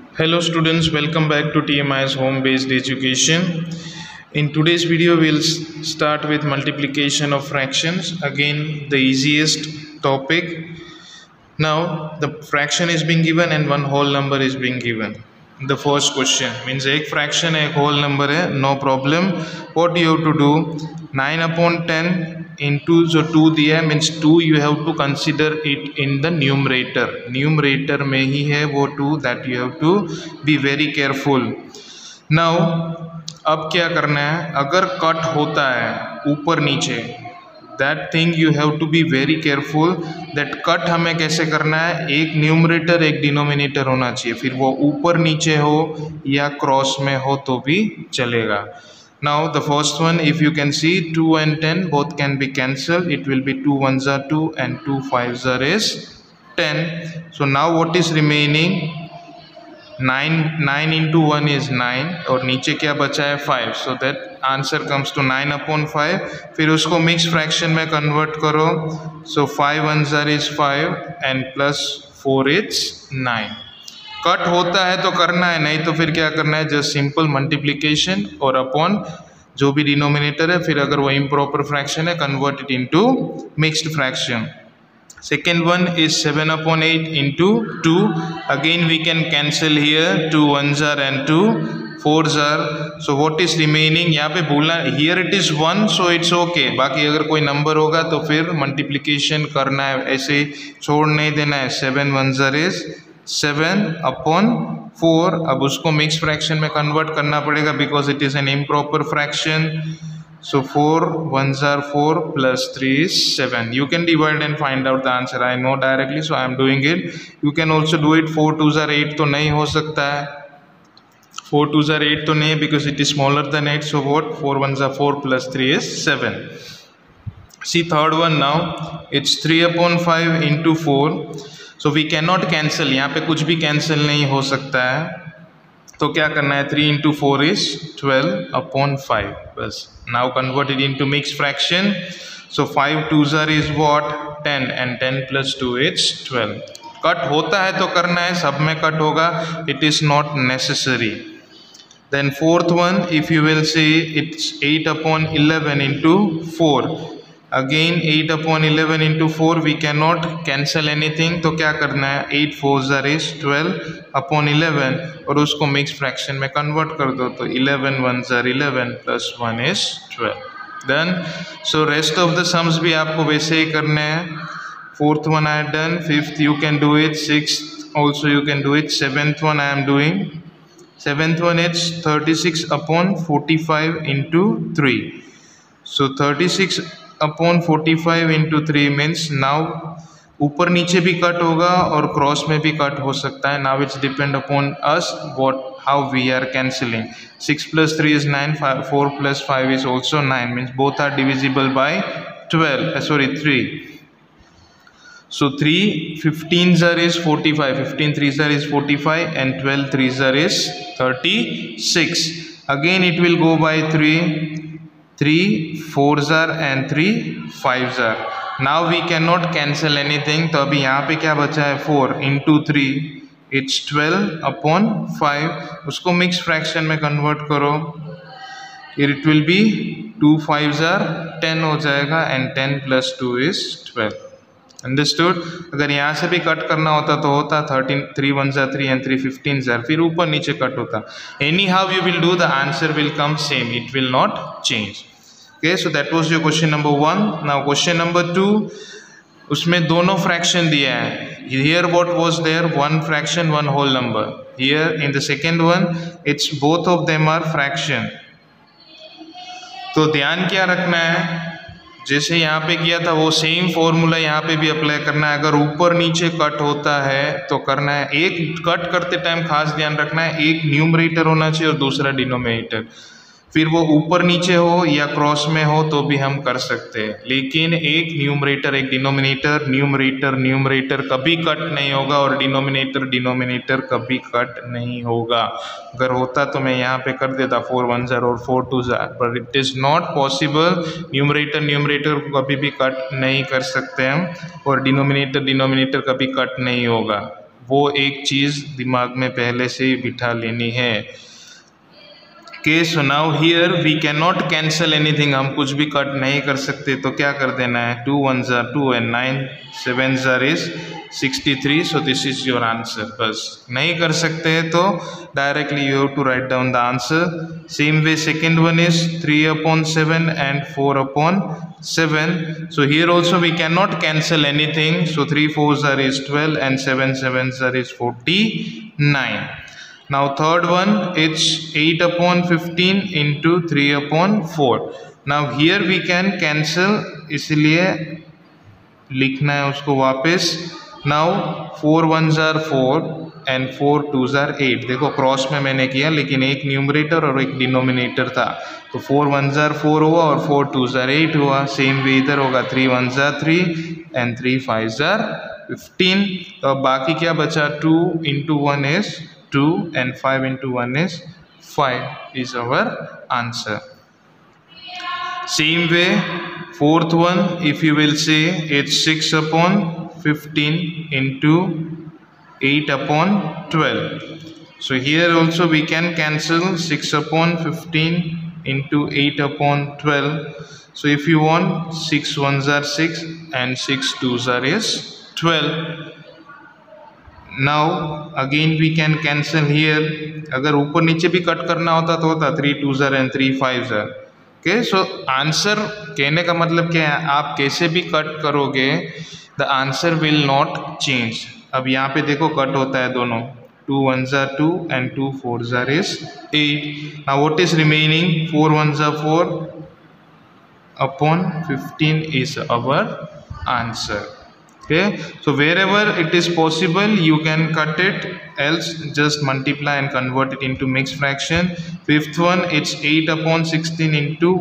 Hello students, welcome back to TMI's home-based education. In today's video, we'll start with multiplication of fractions. Again, the easiest topic. Now, the fraction is being given and one whole number is being given. The first question means एक fraction है, एक whole number है, no problem. What you have to do? 9/10 into जो 2 दिया है means 2 you have to consider it in the numerator. Numerator में ही है वो 2, that you have to be very careful. Now अब क्या करना है? अगर कट होता है ऊपर नीचे, that thing you have to be very careful that cut हमें कैसे करना है? एक न्यूमरेटर एक डिनोमिनेटर होना चाहिए, फिर वो ऊपर नीचे हो या क्रॉस में हो तो भी चलेगा. Now the first one, if you can see 2 and 10 both can be cancelled. It will be 2 1s are 2 and 2 5s are is 10. So now what is remaining? 9 into 1 is 9 और नीचे क्या बचा है? 5. So that answer comes to 9/5. फिर उसको mix fraction में convert करो. So 5 1s are is 5 and plus 4 is 9. Cut होता है तो करना है, नहीं तो फिर क्या करना है? जस्ट सिंपल मल्टीप्लिकेशन और अपॉन जो भी डिनोमिनेटर है, फिर अगर वो इम्प्रॉपर फ्रैक्शन है convert it into mixed fraction. Second one is 7/8 into 2. Again we can cancel here. 2 1s are and 2 4s are. So what is remaining? यहाँ पे बोलना here it is 1, so it's okay. बाकी अगर कोई number होगा तो फिर मल्टीप्लिकेशन करना है, ऐसे छोड़ नहीं देना है. 7 1s are is 7/4. अब उसको मिक्स फ्रैक्शन में कन्वर्ट करना पड़ेगा because it is an improper fraction. So 4 1s are 4 plus 3 is 7. You can divide and find out the answer. I know directly, so I am doing it. You can also do it. 4 2s are 8 तो नहीं हो सकता है. 4 2s are 8 तो नहीं because it is smaller than 8. So what? 4 1s are 4 plus 3 is 7. See third one now. It's 3/5 into 4. So we cannot cancel. यहाँ पे कुछ भी कैंसिल नहीं हो सकता है, तो क्या करना है? 3 into 4 is 12/5. बस. Now convert it into mixed fraction. So 5 2s are is what? 10 and 10 plus 2 is 12. Cut होता है तो करना है, सब में कट होगा. It is not necessary. Then fourth one, if you will see, it's 8/11 into 4. Again 8/11 into 4 we cannot cancel anything, तो क्या करना है? 8 4s are is 12/11 और उसको मिक्स फ्रैक्शन में कन्वर्ट कर दो, तो 11 1s are 11 plus 1 is 12. Done. So rest of the sums भी आपको वैसे ही करने हैं. Fourth one I have done. Fifth you can do it. Sixth also you can do it. Seventh one I am doing. Seventh one is 36/45 into 3. So 36/45 into 3 means now ऊपर नीचे भी cut होगा और क्रॉस में भी cut हो सकता है. Now it's depend upon us how we are cancelling. 6 plus 3 is 9. 4 plus 5 is also 9. Means both are divisible by 3. So 3 15s are is 45. 15 3s are is 45 and 12 3s are is 36. Again it will go by 3 4s are and 3 5s are. Now we cannot cancel anything, तो अभी यहाँ पे क्या बचा है? 4 into 3 it's 12/5. उसको mix fraction में convert करो. It will be 2 5s are 10 हो जाएगा and 10 plus 2 is 12. Understood? अगर यहाँ से भी कट करना होता तो होता 13 3 1s are 3 and 3 15s are, फिर ऊपर नीचे कट होता. Anyhow you will do, the answer will come same. It will not change. Okay, so that was your question number 1. Now question number 2, उसमें दोनों फ्रैक्शन दिया है. Here what was there? One fraction, one whole number. Here in the second one, it's both of them are fraction. तो ध्यान क्या रखना है? जैसे यहाँ पे किया था वो सेम फॉर्मूला यहाँ पे भी अप्लाई करना है. अगर ऊपर नीचे कट होता है तो करना है, एक कट करते टाइम खास ध्यान रखना है, एक न्यूमरेटर होना चाहिए और दूसरा डिनोमिनेटर. फिर वो ऊपर नीचे हो या क्रॉस में हो तो भी हम कर सकते हैं, लेकिन एक न्यूमरेटर एक डिनोमिनेटर, न्यूमरेटर कभी कट नहीं होगा और डिनोमिनेटर कभी कट नहीं होगा. अगर होता तो मैं यहाँ पे कर देता 4 1s are और 4 2s are, but it is not possible. Numerator को कभी भी कट नहीं कर सकते हम और डिनोमिनेटर कभी कट नहीं होगा. वो एक चीज़ दिमाग में पहले से ही बिठा लेनी है। Okay, so now here we cannot cancel anything, हम कुछ भी कट नहीं कर सकते, तो क्या कर देना है, 2 1s are 2 and 9 7s are is 63, so this is your answer। बस नहीं कर सकते हैं तो directly you have to write down the answer। Same way second one is 3/7 and 4/7, so here also we cannot cancel anything, so 3 4s are is 12 and 7 7s are is 49। Now third one, it's 8/15 into 3/4। Now here we can cancel, इसलिए लिखना है उसको वापस। Now 4 1s are 4 and 4 2s are 8। देखो cross में मैंने किया, लेकिन एक न्यूमरेटर और एक डिनोमिनेटर था, तो 4 1s are 4 हुआ और 4 2s are 8 हुआ। सेम वे इधर होगा, 3 1s are 3 and 3 5s are 15। तो अब बाकी क्या बचा, 2 into 1 is 2 and 5 into 1 is 5 is our answer। Same way fourth one, if you will say, it's 6/15 into 8/12। so here also we can cancel 6/15 into 8/12। so if you want, 6 1s are 6 and 6 2s are is 12। Now again we can cancel here, अगर ऊपर नीचे भी cut करना होता तो होता 3 2s are and 3 5s are। okay, so answer कहने का मतलब क्या है, आप कैसे भी कट करोगे the answer will not change। अब यहाँ पे देखो कट होता है दोनों, 2 1s are 2 and 2 4s are is 8। now what is remaining, 4 1s are 4 upon 15 is our answer। okay, so wherever it is possible you can cut it, else just multiply and convert it into mixed fraction। fifth one, it's 8/16 into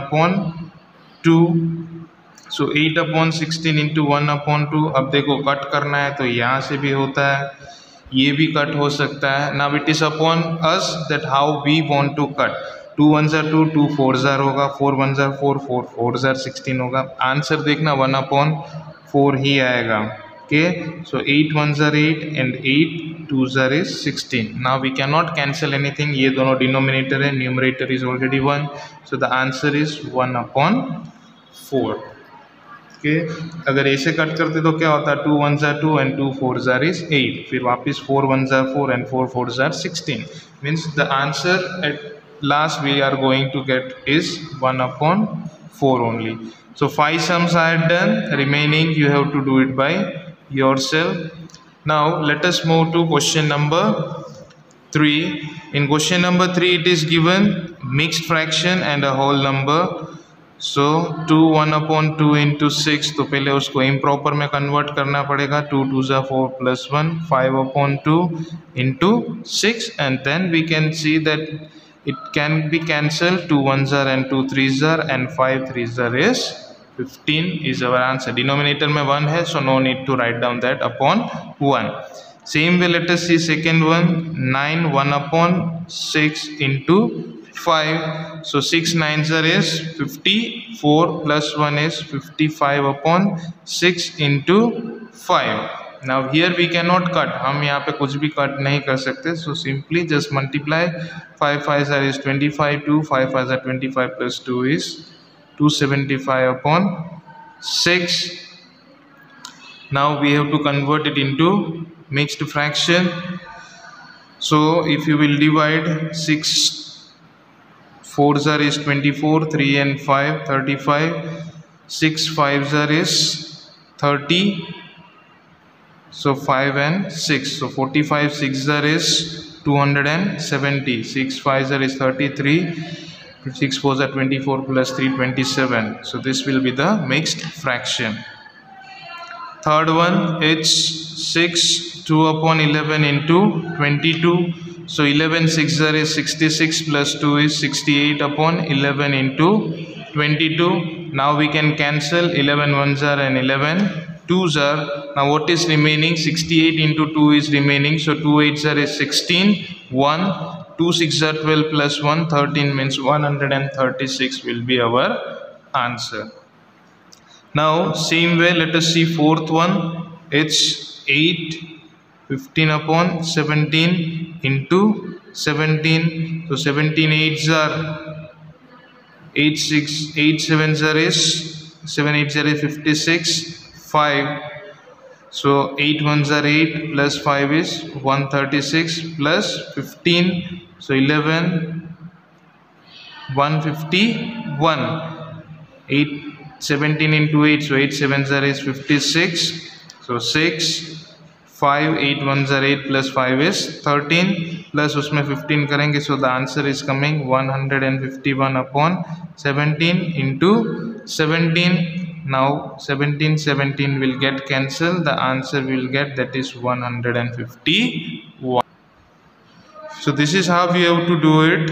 1/2। so 8/16 into 1/2। अब देखो cut करना है तो यहाँ से भी होता है, ये भी कट हो सकता है। now it is upon us that how we want to cut। 2 1s are 2 2 4s are होगा, 4 1s are 4 4 4s are 16 होगा। आंसर देखना 1/4 ही आएगा। okay, so 8 1s are 8 and 8 2s are is 16। now we cannot cancel anything, ये दोनों denominator है, numerator is already 1, so the answer is 1/4। okay, अगर ऐसे cut करते तो क्या होता, 2 1s are 2 and 2 4s are is 8, फिर वापस 4 1s are 4 and 4 4s are 16, means the answer at last we are going to get is 1/4 only। so 5 sums I had done, remaining you have to do it by yourself। now let us move to question number 3। in question number 3 it is given mixed fraction and a whole number। so 2 1/2 into 6, तो पहले उसको improper में convert करना पड़ेगा, 2 2s are 4 plus 1 5/2 into 6, and then we can see that it can be cancelled, 2 1s are and 2 3s are and 5 3s are is 15 is our answer। Denominator में 1 है, so no need to write down that upon 1। same way let us see second one, 9 1/6 into 5। so 6 9s are is 54 plus 1 is 55/6 into 5। now here we cannot cut, हम यहाँ पे कुछ भी cut नहीं कर सकते, so simply just multiply। 5 5s are is 25, 2 5 5s are 25 plus 2 is 275/6। now we have to convert it into mixed fraction। so if you will divide, 6 4s are is 24, 3 and 5 35, 6 5s are is 30, so 5 and 6, so 45 6s are is 270, 6 5s are is 33, 6 4s are 24 plus 3 27, so this will be the mixed fraction। third one, it's 6 2/11 into 22। so 11 6s are is 66 plus 2 is 68/11 into 22। now we can cancel, 11 1s are and 11 2s are। now what is remaining, 68 into 2 is remaining, so 2 8s are is 16, 1 2 6s are 12 plus 1 13, means 136 will be our answer। now same way let us see fourth one, it's 8 15 upon 17 into 17. So 17 8s are 8 6 8 7s are is 7 8s are 56 5. So 8 1s are 8 plus 5 is 136 plus 15. So 11 151. 8 17 into 8, so 8 7s are is 56. So 6 5 8 1s are 8 plus 5 is 13 plus उसमें 15 करेंगे. So the answer is coming 151 upon 17 into 17. Now 17 will get cancelled. The answer will get, that is 151. So this is how we have to do it.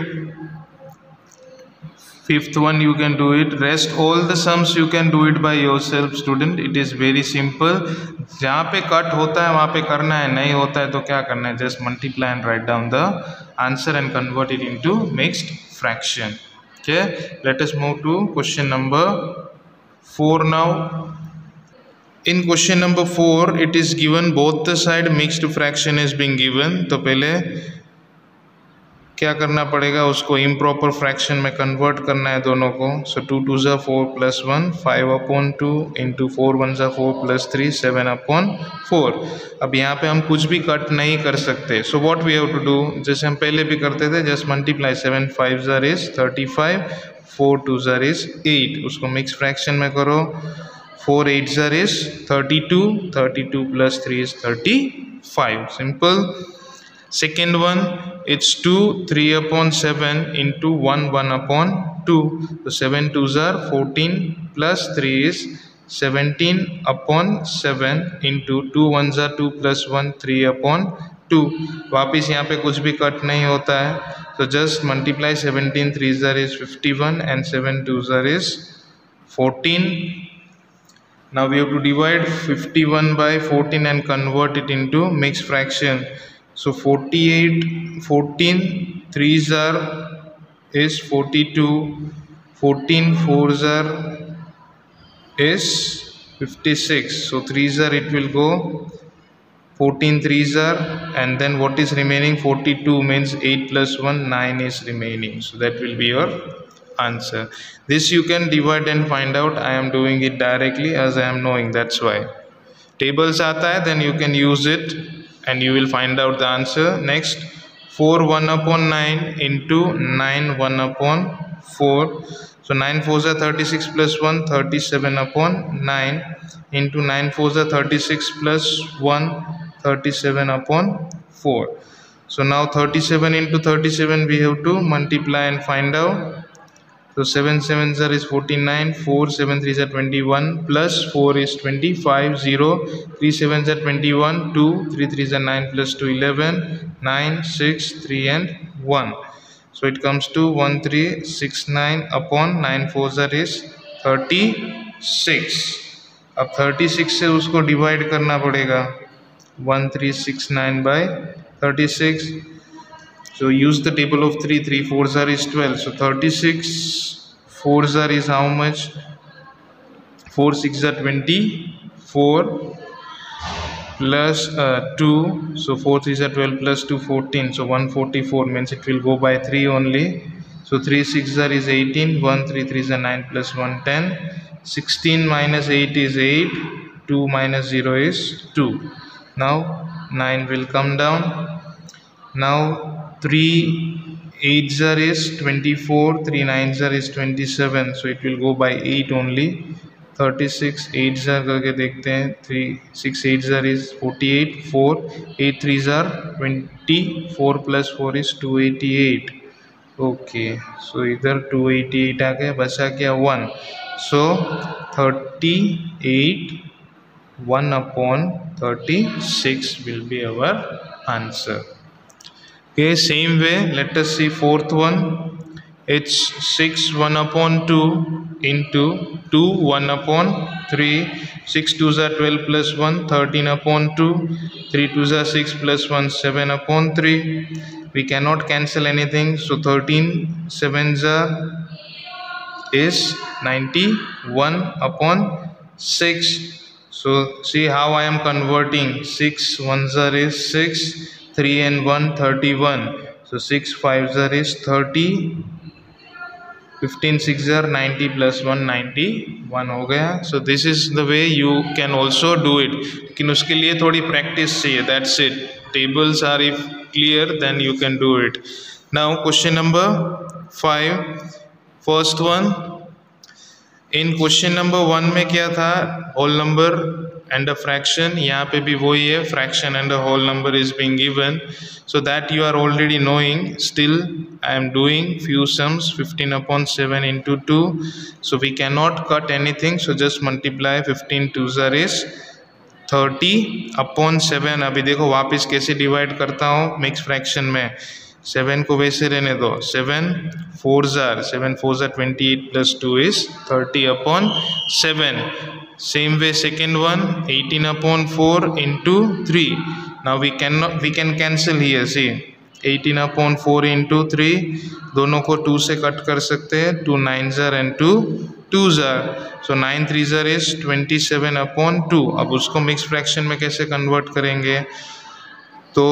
Fifth one you can do it. Rest all the sums you can do it by yourself, student. It is very simple. जहाँ पे cut होता है वहाँ पे करना है, नहीं होता है तो क्या करना है, just multiply and write down the answer and convert it into mixed fraction. Okay, let us move to question number 4 now. In question number 4 it is given both the side mixed fraction is being given. तो पहले क्या करना पड़ेगा, उसको improper fraction में convert करना है दोनों को. सो 2 2 ज़ा 4 प्लस 1 5 upon 2 इंटू 4 1 ज़ा 4 प्लस 3 7 upon 4. अब यहाँ पे हम कुछ भी कट नहीं कर सकते. So what we have to do, जैसे हम पहले भी करते थे, just multiply. 7 5 are is 35 4 2 are is 8. उसको मिक्स फ्रैक्शन में करो. 4 8 are is 32 32 plus 3 is 35. Simple. Second one, it's 2 3 upon 7 into 1 1 upon 2. So 7 2s are 14 plus 3 is 17 upon 7 into 2 1s are 2 plus 1 3 upon 2. वापिस यहाँ पे कुछ भी कट नहीं होता है. So just multiply. 17 3s are is 51 and 7 2s are is 14. Now we have to divide 51 by 14 and convert it into mixed fraction. So 48 14 3s are is 42. 14 4s are is 56. So 3s are, it will go 14 3s are, and then what is remaining, 42 means 8 plus 1 9 is remaining. So that will be your answer. This you can divide and find out. I am doing it directly as I am knowing, that's why. Tables आता है, then you can use it and you will find out the answer. Next, 4 1 upon 9 into 9 1 upon 4. So 9 4s are 36 plus 1 37 upon 9 into 9 4s are 36 plus 1 37 upon 4. So now 37 into 37 we have to multiply and find out. So 7 7s are is 49, 4 7 3s are 21 plus 4 is 25, 0 3 7s are 21, 2 3 3s are 9 plus 2 11, 9 6 3 and 1. So it comes to 1369 upon 9 4s are is 36. अब 36 से उसको divide करना पड़ेगा. 1369 by 36. So use the table of 3 3 4s are is 12. So 36 4s are is how much? 4 6 are 24 plus 2. So 4 3s are 12 plus 2 14. So 144 means it will go by 3 only. So 3 6 are is 18. 1 3 3s are 9 plus 1 10. 16 minus 8 is 8. 2 minus 0 is 2. Now 9 will come down. Now 3 8s are is 24, 3 9s are is 27. So it will go by 8 only. 36 8s are करके देखते हैं. 3 6 8s are is 48, 4 8 3s are 24 plus 4 is 288. Okay, so इधर 288 आ गया, बचा क्या 1. So 38 1 upon 36 will be our answer. Okay, same way, let us see fourth one. It's 6 1 upon 2 into 2 1 upon 3. 6 2s are 12 plus 1 13 upon 2. 3 2s are 6 plus 1 7 upon 3. We cannot cancel anything, so 13 7s are is 91 upon 6. So see how I am converting. 6 1s is 6, 3 and 1 31. So 6 5s is 30, 15 6 90 plus 1 91 हो गया. So this is the way you can also do it. लेकिन उसके लिए थोड़ी practice चाहिए. That's it. Tables are if clear, then you can do it. Now question number 5. First one. इन question number 1 में क्या था? Whole number and a fraction. यहाँ पे भी वही है, fraction and a whole number is being given. So that you are already knowing. Still I am doing few sums. 15/7 into 2. So we can not cut anything, so just multiply. 15 2s is 30/7. अभी देखो वापस कैसे divide करता हूँ mix fraction में. 7 को वैसे रहने दो. 7 4s are 28 plus 2 is 30/7. Same way second one, 18/4 into 3. Now we can cancel here. See 18/4 into 3, दोनों को 2 से कट कर सकते हैं. 2 9s are and 2 2s are. So 9 3s are is 27/2. अब उसको मिक्स फ्रैक्शन में कैसे कन्वर्ट करेंगे? तो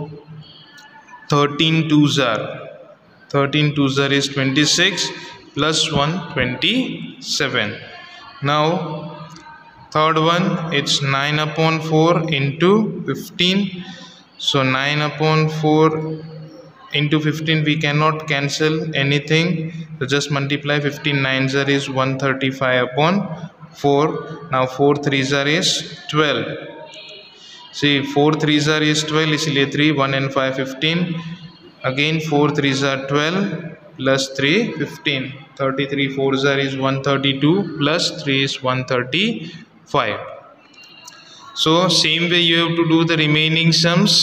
13 2s are is 26 plus 1 27. Now third one, it's 9/4 into 15. So 9/4 into 15, we cannot cancel anything, so just multiply. 15 9s are is 135/4. Now 4 3s are is 12. See 4 3s are is 12, इसलिए 3 1 and 5 15. Again 4 3s are 12 plus 3 15. 33 4s are is 132 plus 3 is 135. So same way you have to do the remaining sums.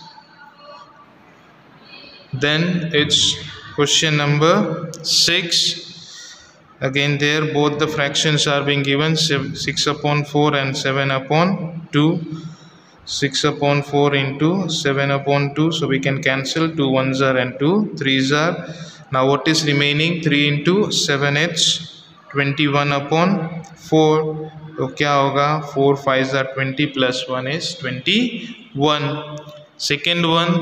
Then it's question number 6. Again there both the fractions are being given. 6/4 and 7/2. 6/4 into 7/2. So we can cancel. 2 1s are and 2 3s are. Now what is remaining? 3 into 7 it's 21/4. तो क्या होगा? 4 5s are 20 plus 1 is 21. Second one,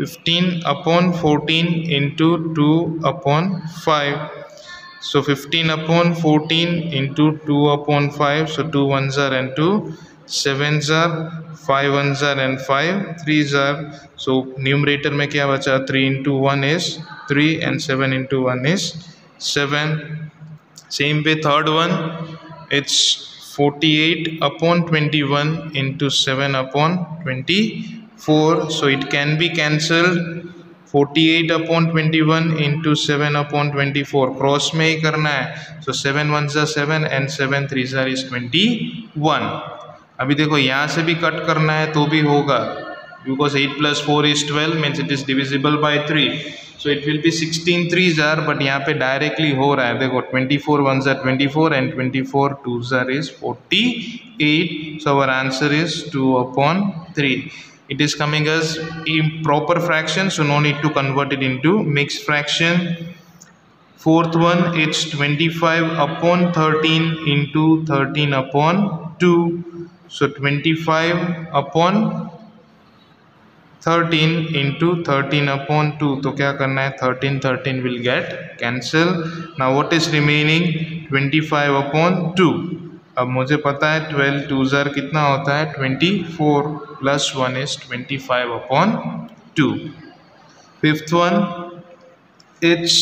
15/14 into 2/5. So 15/14 into 2/5. So 2 1s are and 2 7s are. 5 1s are and 5 3s are. So numerator में क्या बचा? 3 into 1 is 3 and 7 into 1 is 7. Same way third one, it's 48/21 into 7/24. So it can be cancelled. 48/21 into 7/24 cross में ही करना है. So 7 1s are 7 and 7 3s are is 21. अभी देखो यहाँ से भी कट करना है तो भी होगा, because 8 plus 4 is 12 means it is divisible by 3. So it will be 16 3s are, but यहाँ पे directly हो रहा है. देखो 24 1s are 24 and 24 2s are is 48. So our answer is 2/3. It is coming as improper fraction, so no need to convert it into mixed fraction. Fourth one, it's 25/13 into 13/2. So 25/13 into 13/2. तो क्या करना है? 13 13 will get cancel. Now what is remaining? 25/2. अब मुझे पता है 12 2s are कितना होता है? 24 plus 1 is 25/2. Fifth one, it's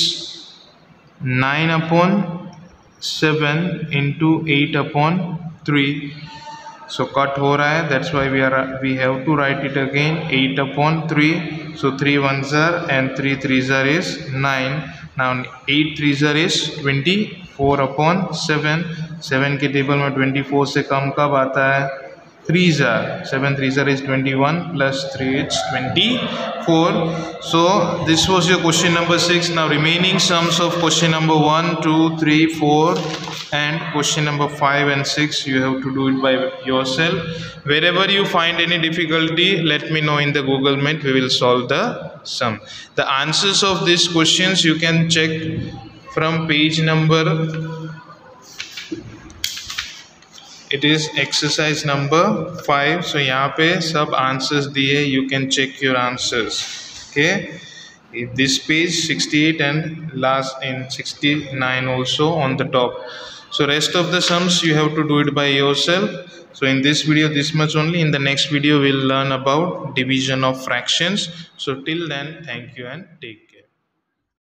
9/7 into 8/3. So cut हो रहा है, that's why we have to write it again. 8/3. So 3 1s are and 3 3s are is 9. Now 8 3s are is 24/7. 7 के टेबल में 24 से कम कब आता है? 3s are. 7 3s are is 21 plus 3 it's 24. So this was your question number 6. Now remaining sums of question number 1 2 3 4 and question number 5 and 6 you have to do it by yourself. Wherever you find any difficulty, let me know in the Google Meet. We will solve the sum. The answers of these questions you can check from page number it is exercise number 5. So यहाँ पे सब answers दिए, you can check your answers. Okay, this page 68 and last in 69 also on the top. So rest of the sums you have to do it by yourself. So in this video this much only. In the next video we'll learn about division of fractions. So till then, thank you and take care.